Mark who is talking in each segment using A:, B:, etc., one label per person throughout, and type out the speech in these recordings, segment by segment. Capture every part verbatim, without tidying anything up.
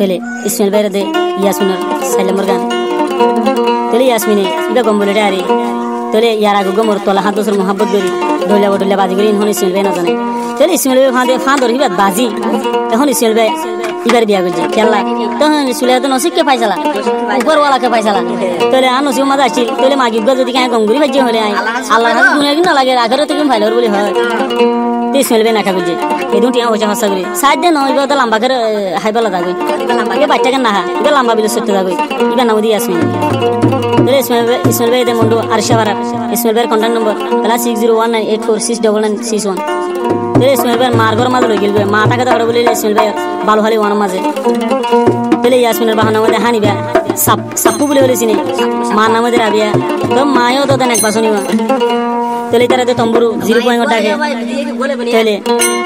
A: tele Ismil bayre de Yasmin salam organ tele Yasmin ida gombole dari tele yara go gomor tola hat dosor mohabbat gori dola dola bazi gori hon Ismil bay na jane tele Ismil bay phade phador hibat bazi এখন Ismil bay ibar biya gojje kella তখন Ismil তো নসিকে পাইছালা উপর ওয়ালা কে পাইছালা তলে আনো C মজা আছিল তলে মাগি গো যদি কায় গঙ্গুরি বাজে হলে আই আল্লাহ হাত দুনিয়া কি না লাগে আখেরাতে কি ফাইলর বলি হয় Ismil bay na ka gojje এই দুটি আ হইছে হাসা গরি সাইড দে নই গদা লম্বা করে হাইবালা দাগই লম্বা কে বাচ্চা কে না হা ইবা লম্বা বিলে সত্য দাগই ইবা নাম দি Yasmin tele Ismil bay Ismil bay de mondo arsha bara Ismil bay contact number plus six zero one nine eight four six nine nine six one tele Ismil bay margor maজ লই গেলবে মাথা কে ধরে বলি Ismil bay ভালো হলি ওয়ান মাঝে tele Yasmin এর বাহানা মধ্যে হানিবা সাপ সাপু বলে বলেছি নি মা নামে দে রাবিয়া তো মায়ও তো দেন এক বাসনিবা tele তারা তো তম্বুরু zero point ডাকে tele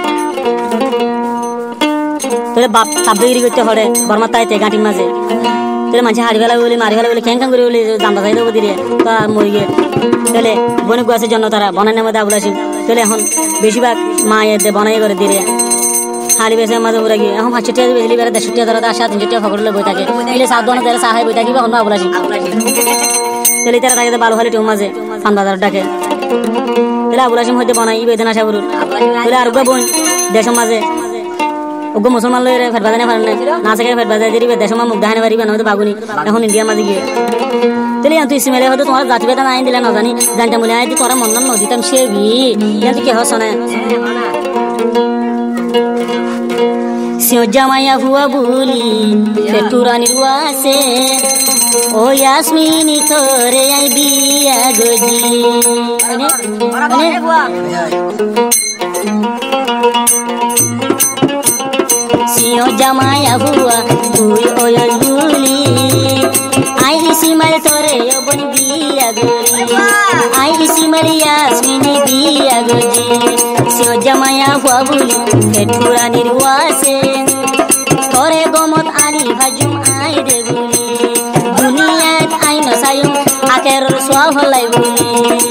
A: tele বাপ সাবগিরি করতে হড়ে বর্মা তাইতে গাঁটি মাঝে tele মাঝে হাড়ি বেলা বলি মারি বেলা বলি কেন কেন করে বলি জানতা যাই দেবো দিরে তো মরি গে tele বনে গুয়াছে জন্য তারা বনানের মধ্যে আবুলাসি tele এখন বেশিরভাগ মা এতে বনাই করে দিরে হাড়ি বেসে মাঝে পুরা গিয়ে এখন পাঁচশো টাকা বেশি বেড়ে দেড়শো টাকা ধরে তার সাত তিনশো টাকা ফকরলে বই থাকে এলে সাত দোকানে তারা সাহায় বই থাকি বা অন্য আবুলাসি tele তারা থাকে ভালো হলে টিউ মাঝে ফান্দাদার ডাকে tele আবুলাসিম হইতে বনাই ই বেদনা আসা বুরুর tele আর গো বোন দেশের মাঝে ওগো মুসলমান লইরে ফেট বাজানে পারনে না থেকে ফেট বাজায় দিবে দেশের মা মুখ দেখানে পারিবে না হয়তো বাগুনি এখন ইন্ডিয়া মাঝে গিয়ে tele তুই Ismil হয়তো তোমার জাতি বেদা আইন দিলে না জানি জানটা মনে হয় তোরা মন নাম নদীতাম সেবি ইয়াতে কি হস না সিও জামাইয়া হুয়া বুলি ফেটুরানি রুয়াছে ও Yasmin তোরে আই বিয়া গজি মানে মানে সিও জামাইয়া হুয়া তুই ওই বুলি আই Ismil তোরে বন বিয়া গরি আই Ismil Yasmin বিয়া গজি সিও জামাইয়া হুয়া বুলি ফেটুরানি রুয়াছে তোরে গমত আনি ভাজুম আই রে বুলি দুনিয়াত আইন সায়ুম আখেরর সোয়া হলাই বুলি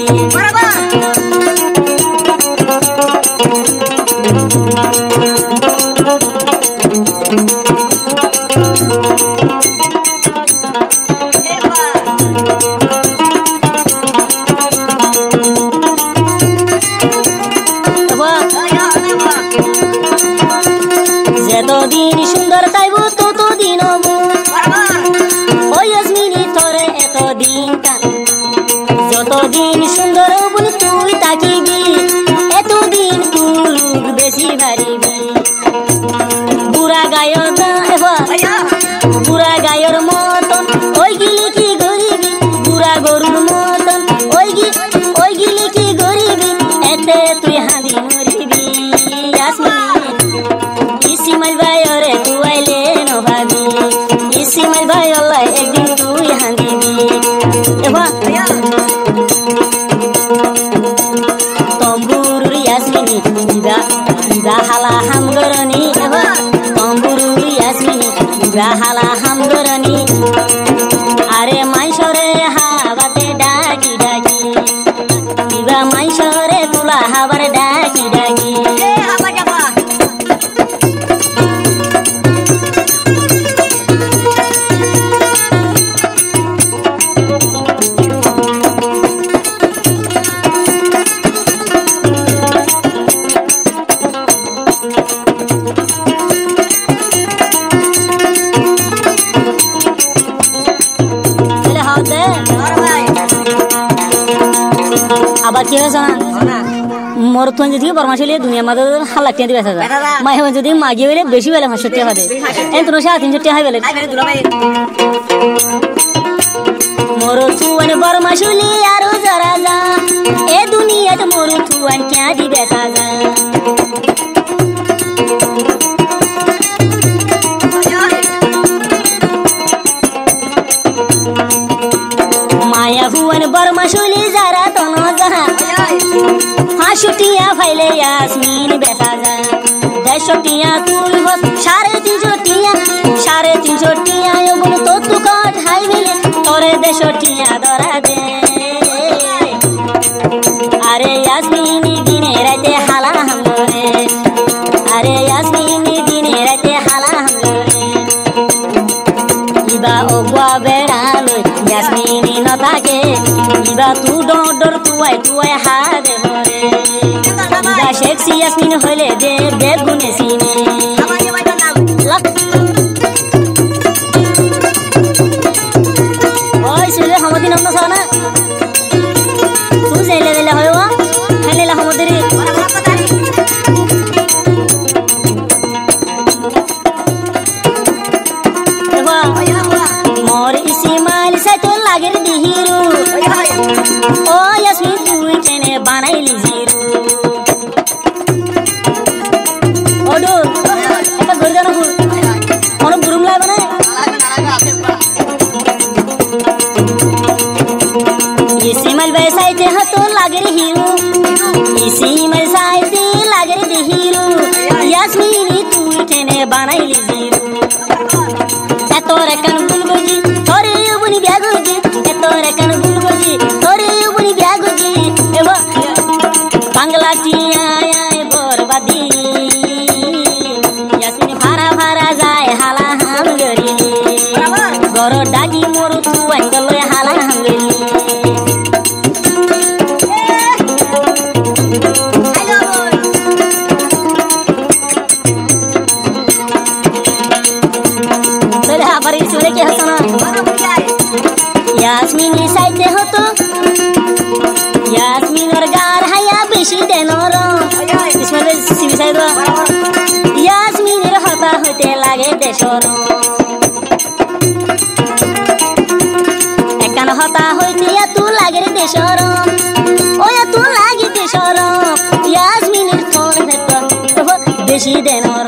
A: যতদিন সুন্দর তাইব ততদিন ও Yasmin তোরে এতদিন যতদিন সুন্দর বলি তুই তাকিবি এতদিন তুলুক বেশি ভারিবি বুড়া গায়র বুড়া গায়র মতন ওই গিলি কি গরিবি বুড়া গরুর মতন ওই গি ওই গিলি কি গরিবি এতে তুই হাঁদি মরিবি Yasmin Ismil bay ore তুই আইলে নভাবি Ismil bay আল্লাহ একদিন তুই হাঁদিবি এবা তম্বুরুর Yasmin ইবা ইবা হালা হামগরনি এবা তম্বুরুর Yasmin ইবা হালা হামগরনি আরে মাইশরে হাওয়াতে ডাকি ডাকি ইবা মাইশরে তুলা হাওয়ার ডাকি ডাকি আবার কি হয়েছে না মোর তুই যদি বরমাশিলে দুনিয়া মাঝে হালাক টিয়া দিবে মাহে যদি মাগি হইলে বেশি বেলে পাঁচশো টাকা দে এন তোর সাড়ে তিনশো টাকা বেলে মোর তুই বরমাশিলে আরো যারা যা এ দুনিয়াতে মোর তুই টিয়া দিবে সাজা মায়া হুয়ান বরমাশিলে যারা তনো যাহা হাসুটিয়া ফাইলে Yasmin বেসা যা দেড়শো টিয়া তুই হস সাড়ে তিনশো টিয়া সাড়ে তিনশো টিয়া বল তো তু কট হাই মিলে তোরে দেড়শো টিয়া ধরা দে আরে Yasmin দিনে রাতে হালা হামরে আরে Yasmin দিনে রাতে হালা হামরে न ताके इबा तू डर तुआय तुआय हादे भरे इबा शेक्सी यास्मिन होले दे बेगुने सीने ओय सुले हमदिन हमना साना तू जेले ले होयो हेले ला हमदरी मोर इस्माइल से तो लागे दिहिरू ओ यास्मिन तू इतने बनाइली जीरू ओडो एका गरगाना हो और बुरुम ला बना इस्माइल वैसाइते ह तो लागे हीरू इस्माइल साइते लागे दिहिरू यास्मिन तू इतने बनाइली जीरू तोरे कन बुलगोजी तोरे बुनी ब्यागोजी तोरे कन बुलगोजी तोरे बुनी ब्यागोजी एवा बांग्ला टिया आए बरबादी यास्मिन भारा भारा जाए हाला हम गरी गरो डागी मोरु तू अंगलोय हाला हम गरी सुने के हसना यास्मिन साइते हो तो यास्मिन और गार हया बेशी देनोर इसमें सीवी साइड यास्मिन रे हता होते लागे देशोर एकान हता होते या तू लागे रे देशोर ओ या तू लागे देशोर यास्मिन रे थोर देतो तो बेशी देनोर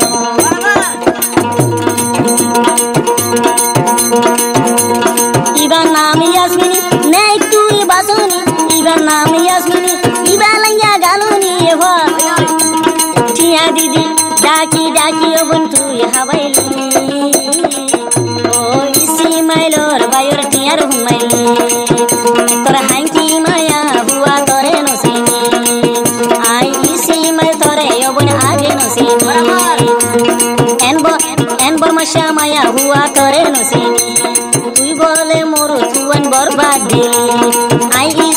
A: इबा नाम यास्मिनी नहीं तू बासुनी इबा नाम यास्मिनी इबा लंगा गालुनी एवा टिया दीदी डाकी डाकी ओबन तू हवाइली ओ इस्माइल और बायोर टिया रुमाइली तोरा हांकी माया हुआ तोरे नसीनी आई इस्माइल तोरे ओबन आगे नसीनी एनबो एनबो मशा माया हुआ तोरे नसीनी बोले मोरो तुवन बर्बाद आई